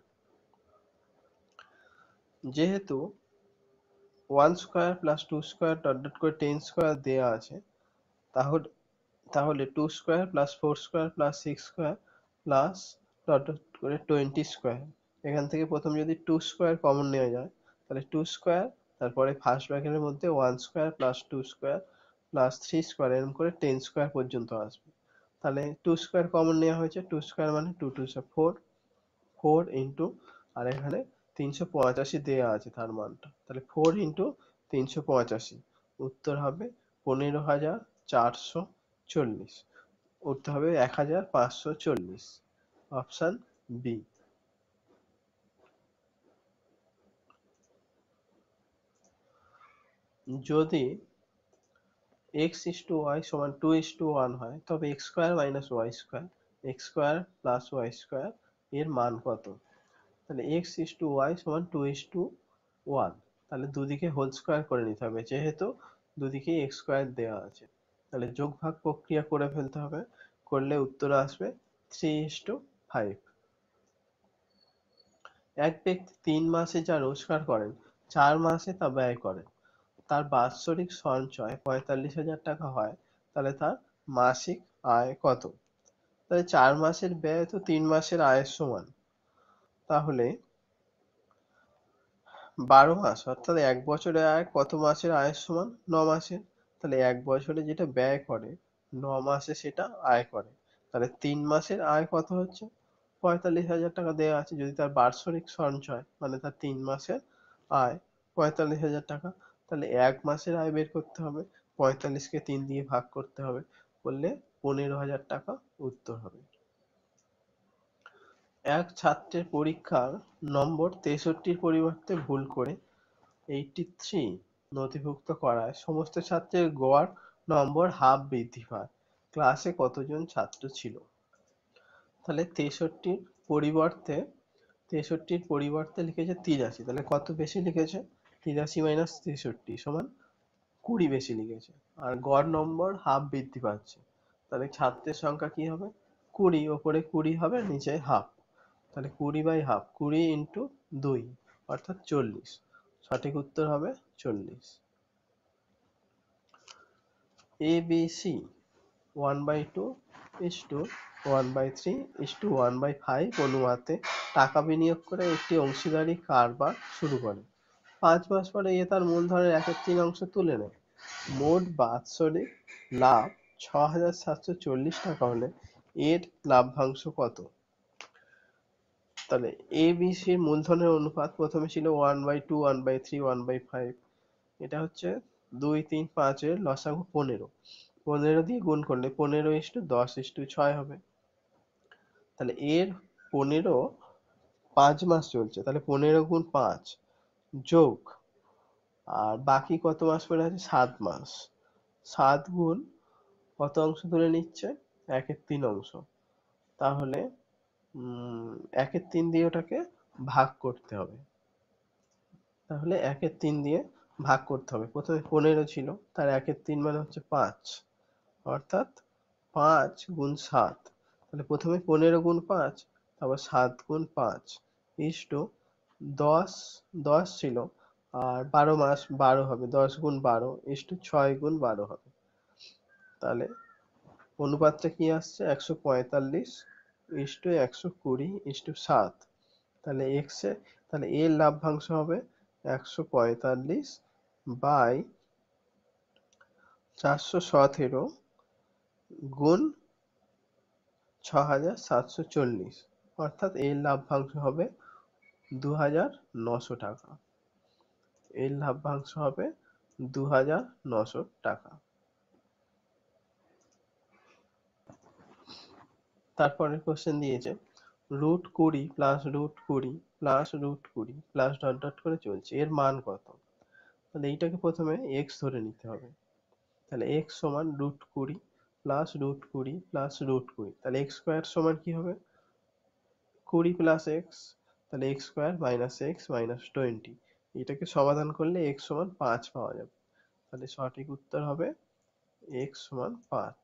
যেহেতু one square plus two square dot dot করে টেন স্কোয়ার দেওয়া আছে, তাহলে তাহলে two square plus four square plus six square plus dot dot করে টোয়েন্টি স্কোয়ার, এখান থেকে প্রথম যদি টু স্কোয়ার কমন নেওয়া যায় তাহলে টু স্কোয়ার, তারপরে ফার্স্ট ব্র্যাকেটের মধ্যে one square plus two square plus three square এরকম করে টেন স্কোয়ার পর্যন্ত আসবে। তাহলে টু স্কোয়ার কমন নেওয়া হয়েছে, টু স্কোয়ার মানে two two four, four into আর এখানে তিনশো পঁচাশি দেওয়া আছে তার মানটা, তাহলে ফোর ইন্টু তিনশো পঁচাশি, উত্তর হবে পনেরো হাজার চারশো চল্লিশ। উত্তর হবে এক হাজার পাঁচশো চল্লিশ, অপশন বি। যদি x is to y সমান টু is to ওয়ান হয় তবে x square minus y square x square plus y square এর মান কত? তাহলে x is to y সমান টু is to ওয়ান, তাহলে দুদিকে হোল স্কোয়ার করে নিতে হবে যেহেতু দুদিকেই x স্কোয়ার দেওয়া আছে। তাহলে যোগ ভাগ প্রক্রিয়া করে ফেলতে হবে, করলে উত্তর আসবে থ্রি is to ফাইভ। এক ব্যক্তি তিন মাসে যা রোজগার করেন চার মাসে তা ব্যয় করেন, তার বাৎসরিক সঞ্চয় পঁয়তাল্লিশ হাজার টাকা হয়, তাহলে তার মাসিক আয় কত? তাহলে চার মাসের ব্যয় তো তিন মাসের আয়ের সমান, তাহলে বারো মাস অর্থাৎ এক বছরের আয় কত মাসের আয়ের সমান? ন মাসের। তাহলে এক বছরে যেটা ব্যয় করে ন মাসে সেটা আয় করে, তাহলে তিন মাসের আয় কত হচ্ছে? পঁয়তাল্লিশ হাজার টাকা দেওয়া আছে। যদি তার বাৎসরিক সঞ্চয় মানে তার তিন মাসের আয় পঁয়তাল্লিশ হাজার টাকা, তাহলে এক মাসের আয় বের করতে হবে, পঁয়তাল্লিশকে তিন দিয়ে ভাগ করতে হবে, করলে পনেরো হাজার টাকা উত্তর হবে। এক ছাত্রের পরীক্ষার নম্বর তেষট্টির পরিবর্তে ভুল করে এইটি থ্রি নথিভুক্ত করায় সমস্ত ছাত্রের গড় নম্বর হাফ বৃদ্ধি পায়, ক্লাসে কতজন ছাত্র ছিল? তাহলে তেষট্টির পরিবর্তে তেষট্টির পরিবর্তে লিখেছে তিরাশি, তাহলে কত বেশি লিখেছে? তিরাশি মাইনাস তেষট্টি সমান কুড়ি বেশি লিখেছে, আর গড় নম্বর হাফ বৃদ্ধি পাচ্ছে, তাহলে ছাত্রের সংখ্যা কি হবে? কুড়ি, ওপরে কুড়ি হবে নিচে হাফ, তাহলে কুড়ি বাই হাফ, কুড়ি ইন্টু দুই অর্থাৎ চল্লিশ, সঠিক উত্তর হবে চল্লিশ। A B C one by two is to one by three is to one by five অনুপাতে টাকা বিনিয়োগ করে একটি অংশীদারি কারবার শুরু করে। পাঁচ মাস পরে এ তার মূলধনের একের তিন অংশ তুলে নেয়। মোট বাৎসরিক লাভ ছ হাজার সাতশো চল্লিশ টাকা হলে এর লাভ্যাংশ কত? তাহলে এ বি সির মূলধনের অনুপাত প্রথমে ছিল one by two one by three one by five, এটা হচ্ছে দুই তিন পাঁচের লসাগু পনেরো, পনেরো দিয়ে গুণ করলে পনেরো ইস্টু দশ ইস্টু ছয় হবে। তাহলে এর পনেরো পাঁচ মাস চলছে, তাহলে পনেরো গুণ পাঁচ যোগ আর বাকি কত মাস পরে আছে? সাত মাস, সাত গুণ কত অংশ তুলে নিচ্ছে? একের তিন অংশ, তাহলে উম একের তিন দিয়ে ওটাকে ভাগ করতে হবে, তাহলে একের তিন দিয়ে ভাগ করতে হবে। প্রথমে পনেরো ছিল, তার একের তিন মানে হচ্ছে পাঁচ, অর্থাৎ পাঁচ গুণ সাত, তাহলে প্রথমে পনেরো গুণ পাঁচ, তারপর সাত গুণ পাঁচ ইস্টু দশ, দশ ছিল আর বারো মাস বারো হবে, দশ গুণ বারো ইস্টু ছয় গুণ বারো হবে, তাহলে অনুপাতটা কি আসছে? একশো পঁয়তাল্লিশ ইস্টু একশো কুড়ি ইস্টু সাত, তাহলে এক্স এ তাহলে এর লাভ্যাংশ হবে একশো পঁয়তাল্লিশ বাই চারশো সতেরো গুণ ছ হাজার সাতশো চল্লিশ, অর্থাৎ এর লাভ্যাংশ হবে দু হাজার নশো টাকা, এর লাভ্যাংশ হবে দু হাজার নশো টাকা। তারপরে কোশ্চেন দিয়েছে রুট কুড়ি প্লাস রুট কুড়ি প্লাস রুট কুড়ি প্লাস ডট ডট করে চলছে, এর মান কত? তাহলে এইটাকে প্রথমে এক্স ধরে নিতে হবে। তাহলে এক্স সমান রুট কুড়ি প্লাস রুট কুড়ি প্লাস রুট কুড়ি, তাহলে এক্স স্কোয়ার সমান কি হবে? কুড়ি প্লাস এক্স, তাহলে x square minus x minus twenty. এটাকে সমাধান করলে এক্স সমান পাঁচ পাওয়া যাবে। তাহলে সঠিক উত্তর হবে এক্স সমান পাঁচ।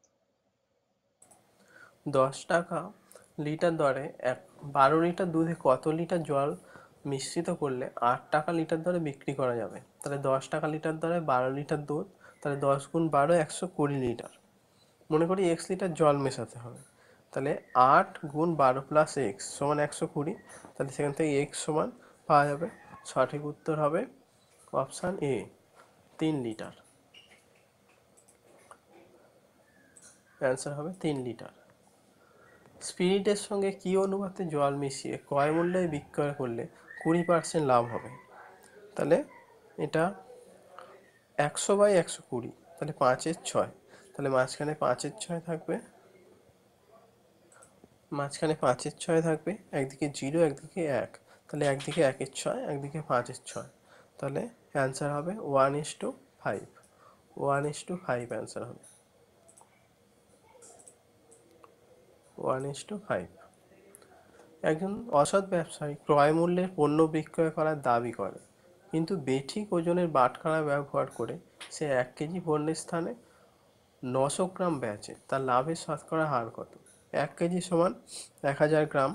দশ টাকা লিটার দরে এক বারো লিটার দুধে কত লিটার জল মিশ্রিত করলে আট টাকা লিটার দরে বিক্রি করা যাবে? তাহলে দশ টাকা লিটার দরে বারো লিটার দুধ, তাহলে দশ গুণ বারো একশো কুড়ি লিটার। মনে করি এক্স লিটার জল মেশাতে হবে, তাহলে আট গুণ বারো প্লাস এক্স সমান একশো কুড়ি। তাহলে সেখান থেকে এক্স সমান পাওয়া যাবে। সঠিক উত্তর হবে অপশান এ, তিন লিটার। অ্যান্সার হবে তিন লিটার। স্পিরিটের সঙ্গে কি অনুপাতে জল মিশিয়ে ক্রয় মূল্যে বিক্রয় করলে কুড়ি পার্সেন্ট লাভ হবে? তাহলে এটা একশো বাই একশো কুড়ি, তাহলে পাঁচের ছয়, তাহলে মাঝখানে পাঁচের ছয় থাকবে, মাঝখানে পাঁচের ছয় থাকবে, একদিকে জিরো একদিকে এক, তাহলে একদিকে একের ছয় একদিকে পাঁচের ছয়, তাহলে অ্যান্সার হবে one is to five. One is to five answer হবে, ওয়ান ইস টু ফাইভ। একজন অসৎ ব্যবসায়ী ক্রয় মূল্যের পণ্য বিক্রয় করার দাবি করে, কিন্তু বেঠিক ওজনের বাটখারা ব্যবহার করে সে এক কেজি পণ্যের স্থানে নশো গ্রাম বেচে, তার লাভের শতকরা হার কত? এক কেজি সমান এক হাজার গ্রাম,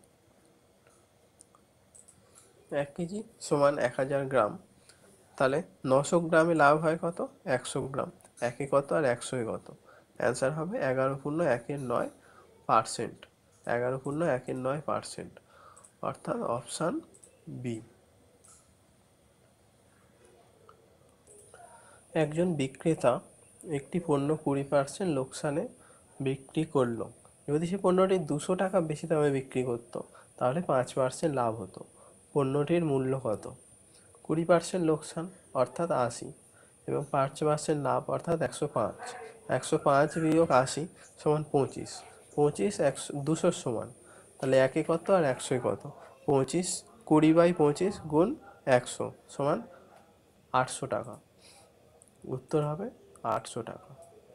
এক কেজি সমান এক হাজার গ্রাম, তাহলে নশো গ্রামে লাভ হয় কত? একশো গ্রাম। একে কত আর একশোয় কত? অ্যান্সার হবে এগারো পূর্ণ একের নয় পার্সেন্ট। এগারো পূর্ণ একের নয় পার্সেন্ট, অর্থাৎ অপশান বি। একজন বিক্রেতা একটি পণ্য কুড়ি পার্সেন্ট লোকসানে বিক্রি করলো। যদি সে পণ্যটি দুশো টাকা বেশি দামে বিক্রি করতো তাহলে পাঁচ পার্সেন্ট লাভ হতো। পণ্যটির মূল্য কত? কুড়ি পার্সেন্ট লোকসান অর্থাৎ আশি, এবং পাঁচ পার্সেন্ট লাভ অর্থাৎ একশো পাঁচ। একশো পাঁচ বিয়োগ আশি সমান পঁচিশ। পঁচিশ একশো দুশোর সমান, তাহলে একে কত আর একশোয় কত? পঁচিশ, কুড়ি বাই পঁচিশ গুণ একশো সমান আটশো টাকা। উত্তর হবে আটশো টাকা।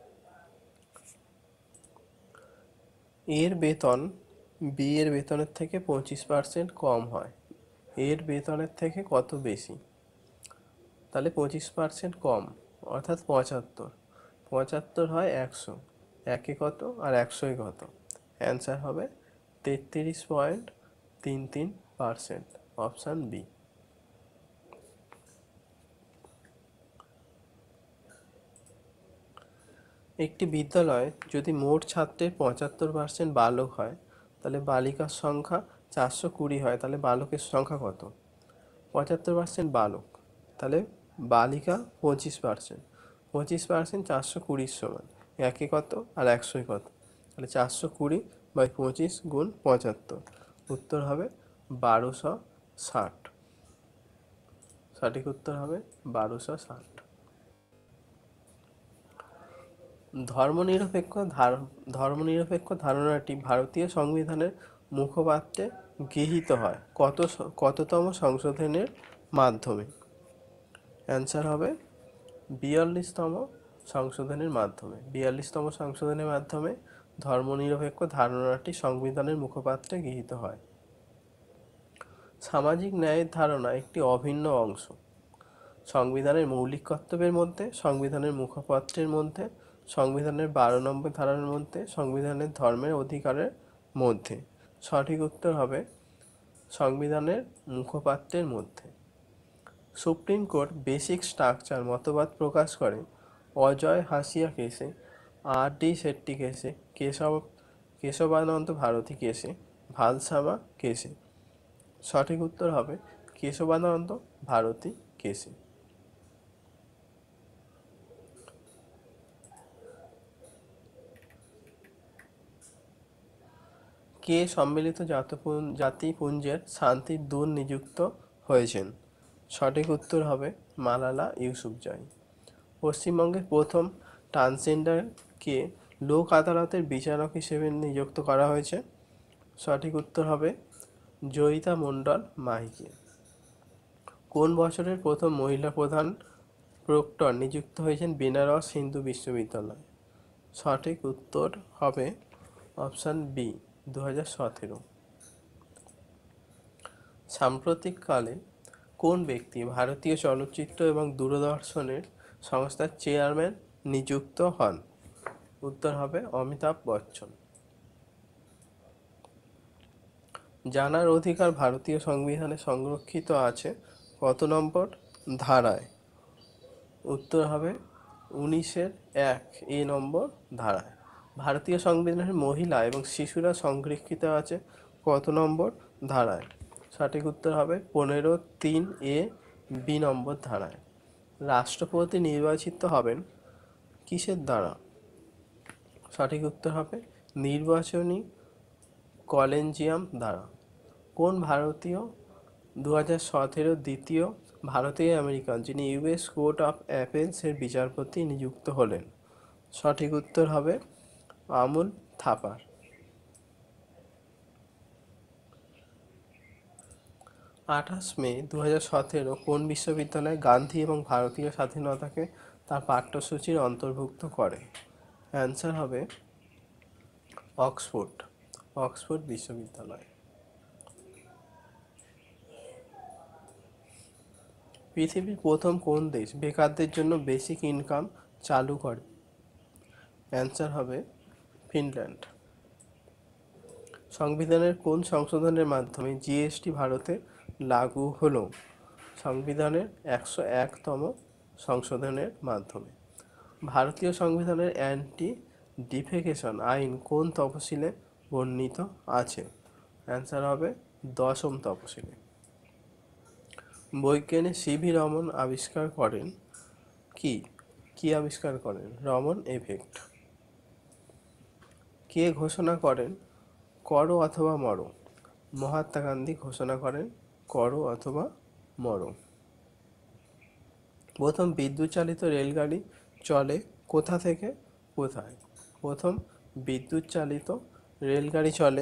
এর বেতন বি এর বেতনের থেকে পঁচিশ পার্সেন্ট কম হয়, এর বেতনের থেকে কত বেশি? তাহলে পঁচিশ পার্সেন্ট কম অর্থাৎ পঁচাত্তর। পঁচাত্তর হয় একশো, একে কত আর একশোয় কত? অ্যান্সার হবে তেত্রিশ পয়েন্ট তিন তিন পার্সেন্ট, অপশান বি। একটি বিদ্যালয়ে যদি মোট ছাত্রের পঁচাত্তর পার্সেন্ট বালক হয় তাহলে বালিকার সংখ্যা চারশো কুড়ি হয়, তাহলে বালকের সংখ্যা কত? পঁচাত্তর পার্সেন্ট বালক, তাহলে বালিকা পঁচিশ পার্সেন্ট। পঁচিশ পার্সেন্ট চারশো কুড়ির সমান, একে কত আর একশোয় কত? তাহলে চারশো কুড়ি বাই পঁচিশ গুণ পঁচাত্তর, উত্তর হবে বারোশো ষাট। সঠিক উত্তর হবে বারোশো ষাট। ধর্মনিরপেক্ষ ধর্মনিরপেক্ষ ধারণাটি ভারতীয় সংবিধানের মুখপাত্রে গৃহীত হয় কত কততম সংশোধনের মাধ্যমে? অ্যান্সার হবে বিয়াল্লিশতম সংশোধনের মাধ্যমে। বিয়াল্লিশতম সংশোধনের মাধ্যমে ধর্মনিরপেক্ষ ধারণাটি সংবিধানের মুখপাত্রে গৃহীত হয়। সামাজিক ন্যায়ের ধারণা একটি অভিন্ন অংশ সংবিধানের মৌলিক কর্তব্যের মধ্যে, সংবিধানের মুখপাত্রের মধ্যে, সংবিধানের বারো নম্বর ধারার মধ্যে, সংবিধানের ধর্মের অধিকারের মধ্যে। সঠিক উত্তর হবে সংবিধানের মুখপাত্রের মধ্যে। সুপ্রিম কোর্ট বেসিক স্ট্রাকচার মতবাদ প্রকাশ করে অজয় হাসিয়া কেসে, আর ডি শেট্টি কেসে, কেশব কেশবানন্দ ভারতী কেসে, ভালসামা কেসে। সঠিক উত্তর হবে কেশবানন্দ ভারতী কেসে। কে সম্মিলিত জাতিপুঞ্জের শান্তির দূত নিযুক্ত হয়েছেন? সঠিক উত্তর হবে মালালা ইউসুফজাই। পশ্চিমবঙ্গের প্রথম ট্রান্সজেন্ডারকে লোক আদালতের বিচারক হিসেবে নিযুক্ত করা হয়েছে? সঠিক উত্তর হবে জয়িতা মণ্ডল মাহিকে। কোন বছরের প্রথম মহিলা প্রধান প্রক্টর নিযুক্ত হয়েছেন বেনারস হিন্দু বিশ্ববিদ্যালয়? সঠিক উত্তর হবে অপশান বি, দু হাজার সতেরো। সাম্প্রতিককালে কোন ব্যক্তি ভারতীয় চলচ্চিত্র এবং দূরদর্শনের সংস্থার চেয়ারম্যান নিযুক্ত হন? উত্তর হবে অমিতাভ বচ্চন। জানার অধিকার ভারতীয় সংবিধানে সংরক্ষিত আছে কত নম্বর ধারায়? উত্তর হবে উনিশের এক এ নম্বর ধারায়। ভারতীয় সংবিধানে মহিলা এবং শিশুরা সংরক্ষিত আছে কত নম্বর ধারায়? সঠিক উত্তর হবে পনেরো তিন এ বি নম্বর ধারায়। রাষ্ট্রপতি নির্বাচিত হবেন কিসের দ্বারা? সঠিক উত্তর হবে নির্বাচনী কলেজিয়াম দ্বারা। কোন ভারতীয় দু হাজার সতেরো দ্বিতীয় ভারতীয় আমেরিকান যিনি ইউএস কোর্ট অফ অ্যাপেলসের বিচারপতি নিযুক্ত হলেন? সঠিক উত্তর হবে আমুল থাপার। আঠাশ মে দু হাজার সতেরো কোন বিশ্ববিদ্যালয় গান্ধী এবং ভারতীয় স্বাধীনতাকে তার পাঠ্যসূচির অন্তর্ভুক্ত করে? অ্যান্সার হবে অক্সফোর্ড অক্সফোর্ড বিশ্ববিদ্যালয়। পৃথিবীর প্রথম কোন দেশ বেকারদের জন্য বেসিক ইনকাম চালু করে? অ্যান্সার হবে ফিনল্যান্ড। সংবিধানের কোন সংশোধনের মাধ্যমে জিএসটি ভারতে লাগু হলো? সংবিধানের একশো একতম সংশোধনের মাধ্যমে। ভারতীয় সংবিধানের অ্যান্টি ডিফেকেশন আইন কোন তফসিলে বর্ণিত আছে? অ্যান্সার হবে দশম তফসিলে। বৈজ্ঞানিক সিভি রমন আবিষ্কার করেন কি? কি আবিষ্কার করেন? রমন এফেক্ট। কে ঘোষণা করেন করো অথবা মরো? মহাত্মা গান্ধী ঘোষণা করেন করো অথবা মরো। প্রথম বিদ্যুৎ চালিত রেলগাড়ি চলে কোথা থেকে কোথায়? প্রথম বিদ্যুৎ চালিত রেলগাড়ি চলে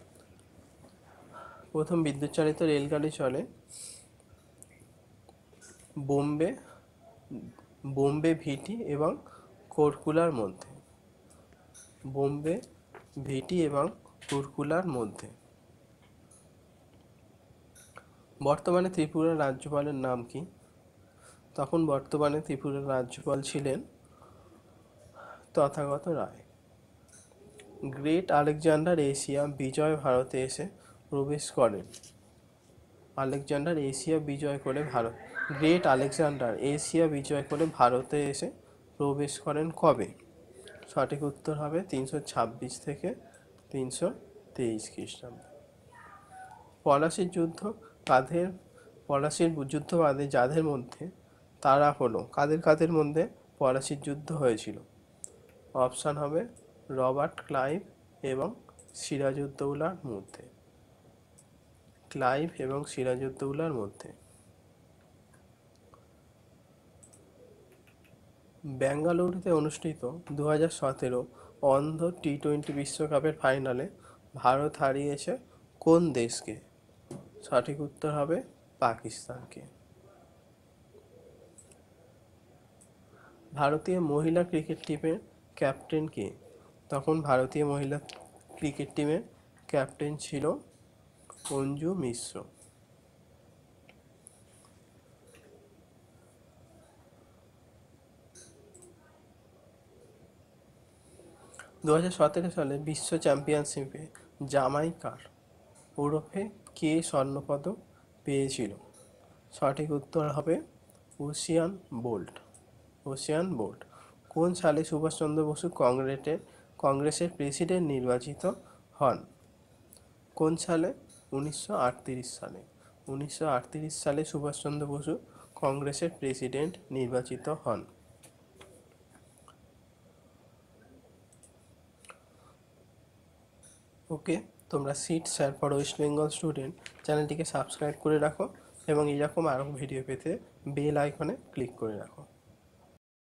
প্রথম বিদ্যুৎ চালিত রেলগাড়ি চলে বোম্বে বোম্বে ভিটি এবং কোরকুলার মধ্যে। বোম্বে ভিটি এবং কোরকুলার মধ্যে। বর্তমানে ত্রিপুরার রাজ্যপালের নাম কি? তখন বর্তমানে ত্রিপুরার রাজ্যপাল ছিলেন Tathagata Roy. Great Alexander Asia বিজয় ভারতে এসে প্রবেশ করেন। আলেকজান্ডার এশিয়া বিজয় করে ভারত গ্রেট আলেকজান্ডার এশিয়া বিজয় করে ভারতে এসে প্রবেশ করেন কবে? সঠিক উত্তর হবে তিনশো ছাব্বিশ থেকে তিনশো তেইশ খ্রিস্টাব্দে। পলাশির যুদ্ধ কাদের পলাশির যুদ্ধ বাদে যাদের মধ্যে তারা হলো কাদের কাদের মধ্যে পলাশির যুদ্ধ হয়েছিল? অপশান হবে রবার্ট ক্লাইভ এবং সিরাজউদ্দৌলার মধ্যে। ক্লাইভ এবং সিরাজউদ্দৌলার মধ্যে। বেঙ্গালুরুতে অনুষ্ঠিত দু হাজার সতেরো অন্ধ টি টোয়েন্টি বিশ্বকাপের ফাইনালে ভারত হারিয়েছে কোন দেশকে? সঠিক উত্তর হবে পাকিস্তানকে। ভারতীয় মহিলা ক্রিকেট টিমের ক্যাপ্টেন কে? তখন ভারতীয় মহিলা ক্রিকেট টিমের ক্যাপ্টেন ছিল অঞ্জু মিশ্র। দু হাজার সতেরো সালে বিশ্ব চ্যাম্পিয়নশিপে জামাইকার ওরফে কে স্বর্ণপদক পেয়েছিল? সঠিক উত্তর হবে উসেইন বোল্ট উসেইন বোল্ট। কোন সালে সুভাষচন্দ্র বসু কংগ্রেসের কংগ্রেসের প্রেসিডেন্ট নির্বাচিত হন? কোন সালে? উনিশশো আটত্রিশ সালে। উনিশশো আটত্রিশ সালে সুভাষচন্দ্র বসু কংগ্রেসের প্রেসিডেন্ট নির্বাচিত হন। ওকে, তোমরা sit sir for West Bengal student চ্যানেলটিকে সাবস্ক্রাইব করে রাখো এবং এরকম আরও ভিডিও পেতে বেল আইকনে ক্লিক করে রাখো।